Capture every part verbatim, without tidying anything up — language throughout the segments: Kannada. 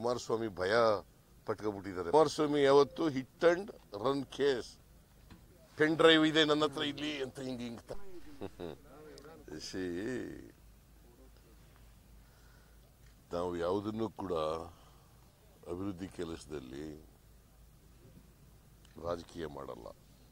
ಕುಮಾರಸ್ವಾಮಿ ಭಯ ಪಟ್ಕೊಬಿಟ್ಟಿದ್ದಾರೆ. ಕುಮಾರಸ್ವಾಮಿ ಯಾವತ್ತು hit and run case, pen drive ಇದೆ ನನ್ನ ಹತ್ರ ಇಲ್ಲಿ ಅಂತ ಹಿಂಗ ಹಿಂಗ ನಾವು ಯಾವುದನ್ನು ಕೂಡ ಅಭಿವೃದ್ಧಿ ಕೆಲಸದಲ್ಲಿ ರಾಜಕೀಯ ಮಾಡಲ್ಲ.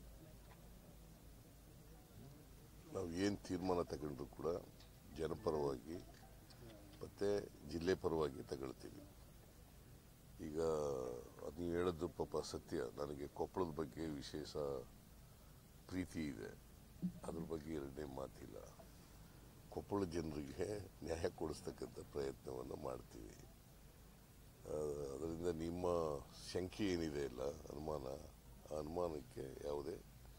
ನಾವು ಏನು ತೀರ್ಮಾನ ತಗೊಂಡ್ರು ಕೂಡ ಜನಪರವಾಗಿ ಮತ್ತೆ ಜಿಲ್ಲೆ ಪರವಾಗಿ ತಗೊಳ್ತೀವಿ. ಈಗ ನೀವು ಹೇಳೋದು ಪಾಪ ಸತ್ಯ. ನನಗೆ ಕೊಪ್ಪಳದ ಬಗ್ಗೆ ವಿಶೇಷ ಪ್ರೀತಿ ಇದೆ, ಅದ್ರ ಬಗ್ಗೆ ಎರಡನೇ ಮಾತಿಲ್ಲ. ಕೊಪ್ಪಳ ಜನರಿಗೆ ನ್ಯಾಯ ಕೊಡಿಸ್ತಕ್ಕಂಥ ಪ್ರಯತ್ನವನ್ನು ಮಾಡ್ತೀವಿ. ಅದರಿಂದ ನಿಮ್ಮ ಶಂಕೆ ಏನಿದೆ ಇಲ್ಲ, ಅನುಮಾನ, ಆ ಅನುಮಾನಕ್ಕೆ ಯಾವುದೇ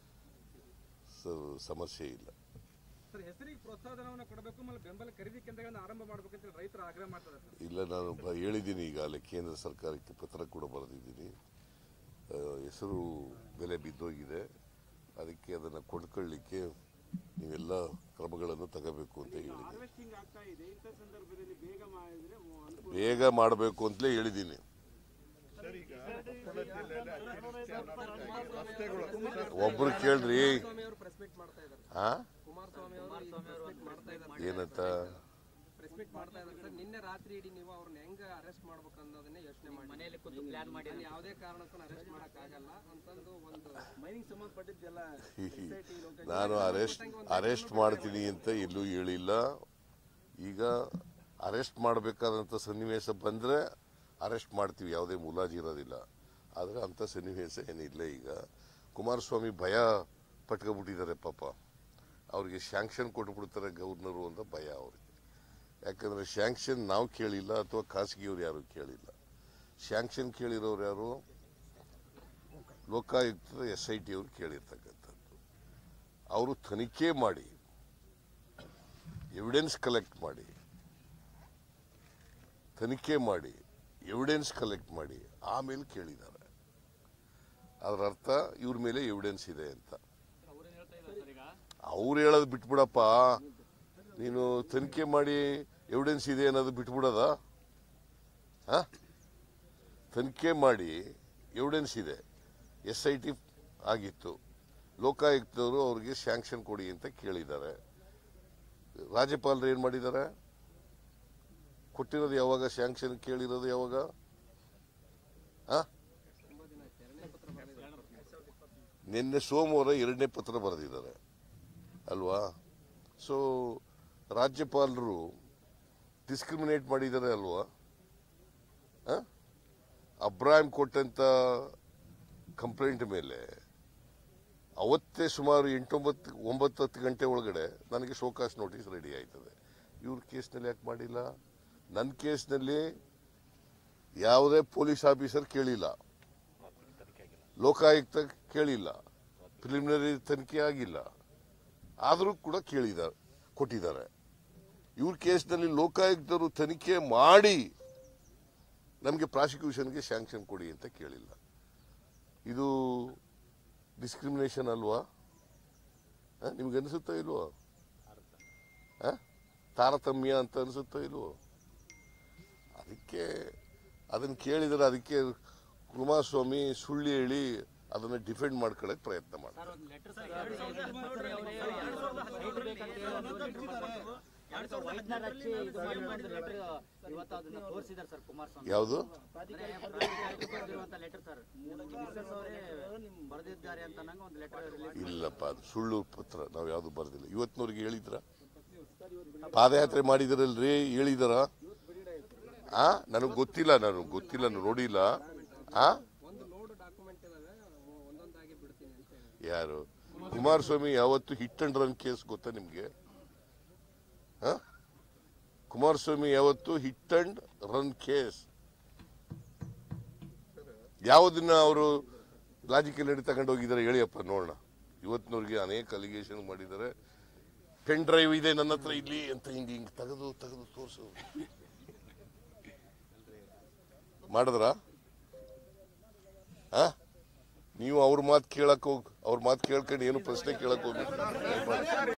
ಸಮಸ್ಯೆ ಇಲ್ಲ. ಹೆಸರಿಗೆ ಪ್ರೋತ್ಸಾಹಧನವನ್ನು ಕೊಡಬೇಕು, ಬೆಂಬಲ ಖರೀದಿ ಕೇಂದ್ರಗಳನ್ನು ಆರಂಭ ಮಾಡಬೇಕು ಅಂತ ರೈತರು ಆಗ್ರಹ ಮಾಡ್ತಾರೆ. ಇಲ್ಲ, ನಾನು ಹೇಳಿದ್ದೀನಿ ಈಗಾಗಲೇ, ಕೇಂದ್ರ ಸರ್ಕಾರಕ್ಕೆ ಪತ್ರ ಕೂಡ ಬರೆದಿದ್ದೀನಿ. ಹೆಸರು ಬೆಲೆ ಬಿದ್ದೋಗಿದೆ, ಅದಕ್ಕೆ ಅದನ್ನು ಕೊಂಡ್ಕೊಳ್ಳಿಕ್ಕೆ ನೀವೆಲ್ಲ ಕ್ರಮಗಳನ್ನು ತಗೋಬೇಕು ಅಂತ ಹೇಳಿದ್ದೀನಿ. ಬೇಗ ಮಾಡಬೇಕು ಅಂತಲೇ ಹೇಳಿದ್ದೀನಿ. ಒಬ್ರು ಕೇಳ್ರಿ ಏನಂತ ನಿನ್ನೆ ರಾತ್ರಿ ಇಡೀ ನೀವು ಅವ್ರನ್ನ ಹೆಂಗ ಅರೆಸ್ಟ್ ಮಾಡ್ಬೇಕು ಅನ್ನೋದನ್ನೇ ಯೋಚನೆ ಮಾಡಿ ಮನೆಯಲ್ಲಿ ಕೂತು ಪ್ಲಾನ್ ಮಾಡಿ ಯಾವುದೇ ಕಾರಣಕ್ಕೂ ಅರೆಸ್ಟ್ ಮಾಡಕ್ ಆಗಲ್ಲ ಅಂತಂದು ಒಂದು ಮೈನಿಂಗ್ ಸಂಬಂಧಪಟ್ಟಿದ್ದೆಲ್ಲ ನಾನು ಅರೆಸ್ಟ್ ಅರೆಸ್ಟ್ ಮಾಡ್ತೀನಿ ಅಂತ ಎಲ್ಲೂ ಹೇಳಿಲ್ಲ. ಈಗ ಅರೆಸ್ಟ್ ಮಾಡಬೇಕಾದಂಥ ಸನ್ನಿವೇಶ ಬಂದ್ರೆ ಅರೆಸ್ಟ್ ಮಾಡ್ತೀವಿ, ಯಾವುದೇ ಮುಲಾಜಿ ಇರೋದಿಲ್ಲ. ಆದರೆ ಅಂಥ ಸನ್ನಿವೇಶ ಏನಿಲ್ಲ. ಈಗ ಕುಮಾರಸ್ವಾಮಿ ಭಯ ಪಟ್ಕೊಬಿಟ್ಟಿದ್ದಾರೆ ಪಾಪ. ಅವ್ರಿಗೆ ಸ್ಯಾಂಕ್ಷನ್ ಕೊಟ್ಬಿಡ್ತಾರೆ ಗವರ್ನರು ಅಂತ ಭಯ ಅವ್ರಿಗೆ. ಯಾಕಂದರೆ ಸ್ಯಾಂಕ್ಷನ್ ನಾವು ಕೇಳಿಲ್ಲ, ಅಥವಾ ಖಾಸಗಿಯವ್ರು ಯಾರು ಕೇಳಿಲ್ಲ. ಸ್ಯಾಂಕ್ಷನ್ ಕೇಳಿರೋರು ಯಾರು? ಲೋಕಾಯುಕ್ತದ ಎಸ್ ಐ ಟಿ ಅವರು ಕೇಳಿರ್ತಕ್ಕಂಥದ್ದು. ಅವರು ತನಿಖೆ ಮಾಡಿ ಎವಿಡೆನ್ಸ್ ಕಲೆಕ್ಟ್ ಮಾಡಿ ತನಿಖೆ ಮಾಡಿ ಎವಿಡೆನ್ಸ್ ಕಲೆಕ್ಟ್ ಮಾಡಿ ಆಮೇಲೆ ಕೇಳಿದ್ದಾರೆ. ಅದರ ಅರ್ಥ ಇವ್ರ ಮೇಲೆ ಎವಿಡೆನ್ಸ್ ಇದೆ ಅಂತ. ಅವ್ರು ಹೇಳೋದು ಬಿಟ್ಬಿಡಪ್ಪ, ನೀನು ತನಿಖೆ ಮಾಡಿ ಎವಿಡೆನ್ಸ್ ಇದೆ ಅನ್ನೋದು ಬಿಟ್ಬಿಡೋದ? ತನಿಖೆ ಮಾಡಿ ಎವಿಡೆನ್ಸ್ ಇದೆ, ಎಸ್ ಐ ಟಿ ಆಗಿತ್ತು, ಲೋಕಾಯುಕ್ತವರು ಅವ್ರಿಗೆ ಸ್ಯಾಂಕ್ಷನ್ ಕೊಡಿ ಅಂತ ಕೇಳಿದ್ದಾರೆ. ರಾಜ್ಯಪಾಲರು ಏನ್ ಮಾಡಿದ್ದಾರೆ? ಕೊಟ್ಟಿರೋದು ಯಾವಾಗ? ಸ್ಯಾಂಕ್ಷನ್ ಕೇಳಿರೋದು ಯಾವಾಗ? ನಿನ್ನೆ ಸೋಮವಾರ ಎರಡನೇ ಪತ್ರ ಬರೆದಿದ್ದಾರೆ ಅಲ್ವಾ? ಸೊ ರಾಜ್ಯಪಾಲರು ಡಿಸ್ಕ್ರಿಮಿನೇಟ್ ಮಾಡಿದ್ದಾರೆ ಅಲ್ವಾ? ಅಬ್ರಾಹಿಂ ಕೊಟ್ಟಂತ ಕಂಪ್ಲೇಂಟ್ ಮೇಲೆ ಅವತ್ತೇ ಸುಮಾರು ಎಂಟೊಂಬತ್ತು ಒಂಬತ್ತು ಹತ್ತು ಗಂಟೆ ಒಳಗಡೆ ನನಗೆ ಶೋಕಾಸ್ ನೋಟಿಸ್ ರೆಡಿ ಆಯ್ತದೆ. ಇವ್ರ ಕೇಸ್ನಲ್ಲಿ ಯಾಕೆ ಮಾಡಿಲ್ಲ? ನನ್ನ ಕೇಸ್ನಲ್ಲಿ ಯಾವುದೇ ಪೊಲೀಸ್ ಆಫೀಸರ್ ಕೇಳಿಲ್ಲ, ಲೋಕಾಯುಕ್ತ ಕೇಳಿಲ್ಲ, ಪ್ರಿಲಿಮಿನರಿ ತನಿಖೆ ಆಗಿಲ್ಲ, ಆದರೂ ಕೂಡ ಕೇಳಿದ್ದಾರೆ, ಕೊಟ್ಟಿದ್ದಾರೆ. ಇವ್ರ ಕೇಸ್ನಲ್ಲಿ ಲೋಕಾಯುಕ್ತರು ತನಿಖೆ ಮಾಡಿ ನಮಗೆ ಪ್ರಾಸಿಕ್ಯೂಷನ್ಗೆ ಸ್ಯಾಂಕ್ಷನ್ ಕೊಡಿ ಅಂತ ಕೇಳಿಲ್ಲ. ಇದು ಡಿಸ್ಕ್ರಿಮಿನೇಷನ್ ಅಲ್ವಾ? ನಿಮ್ಗೆ ಅನಿಸುತ್ತಾ ಇಲ್ವೋ? ತಾರತಮ್ಯ ಅಂತ ಅನಿಸುತ್ತಾ ಇಲ್ವೋ? ಅದಕ್ಕೆ ಅದನ್ನು ಕೇಳಿದರೆ ಅದಕ್ಕೆ ಕುಮಾರಸ್ವಾಮಿ ಸುಳ್ಳು ಹೇಳಿ ಅದನ್ನು ಡಿಫೆಂಡ್ ಮಾಡ್ಕೊಳ್ಳೋಕೆ ಪ್ರಯತ್ನ ಮಾಡ್ತಾರೆ. ಯಾವುದು? ಇಲ್ಲಪ್ಪ, ಅದು ಸುಳ್ಳು ಪತ್ರ. ನಾವು ಯಾವುದು ಬರೆದಿಲ್ಲ. ಇವತ್ತಿನವ್ರಿಗೆ ಹೇಳಿದ್ರ? ಪಾದಯಾತ್ರೆ ಮಾಡಿದ್ರಲ್ರಿ, ಹೇಳಿದಾರ? ಆ ನನಗೆ ಗೊತ್ತಿಲ್ಲ, ನಾನು ಗೊತ್ತಿಲ್ಲ, ನೋಡಿಲ್ಲ. ಆ ಯಾರು? ಕುಮಾರಸ್ವಾಮಿ ಯಾವತ್ತು ಹಿಟ್ ಅಂಡ್ ರನ್ ಕೇಸ್ ಗೊತ್ತಾ ನಿಮ್ಗೆ? ಕುಮಾರಸ್ವಾಮಿ ಯಾವತ್ತು ಹಿಟ್ ಅಂಡ್ ರನ್ ಕೇಸ್. ಯಾವುದನ್ನ ಅವರು ಲಾಜಿಕಲ್ ನಡಿ ತಗೊಂಡು ಹೋಗಿದ್ದಾರೆ ಹೇಳಿಯಪ್ಪ ನೋಡೋಣ. ಇವತ್ತಿನವ್ರಿಗೆ ಅನೇಕ ಅಲಿಗೇಷನ್ ಮಾಡಿದ್ದಾರೆ. ಪೆನ್ ಡ್ರೈವ್ ಇದೆ ನನ್ನ ಹತ್ರ ಇಲ್ಲಿ ಅಂತ ಹಿಂಗ ಹಿಂಗ್ ತೆಗೆದು ತೆಗೆದು ತೋರಿಸು ಮಾಡಿದ್ರ? ನೀವು ಅವ್ರ ಮಾತು ಕೇಳಕ್ ಹೋಗ್ ಅವ್ರ ಮಾತು ಕೇಳ್ಕೊಂಡು ಏನು ಪ್ರಶ್ನೆ ಕೇಳಕ್ ಹೋಗ್ಬೇಕು.